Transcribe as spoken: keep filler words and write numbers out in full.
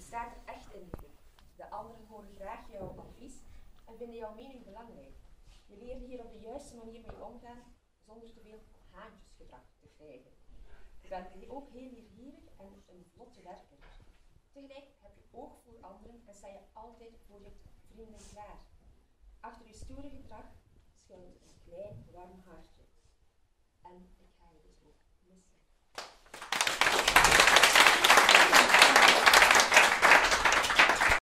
staat er echt in de groep. De anderen horen graag jouw advies en vinden jouw mening belangrijk. Je leert hier op de juiste manier mee omgaan, zonder te veel haantjesgedrag te krijgen. Je bent ook heel leergierig en een vlotte werker. Tegelijk heb je oog voor anderen en sta je altijd voor je vrienden klaar. Achter je stoere gedrag schuilt een klein warm hartje. En ik ga je dus ook missen.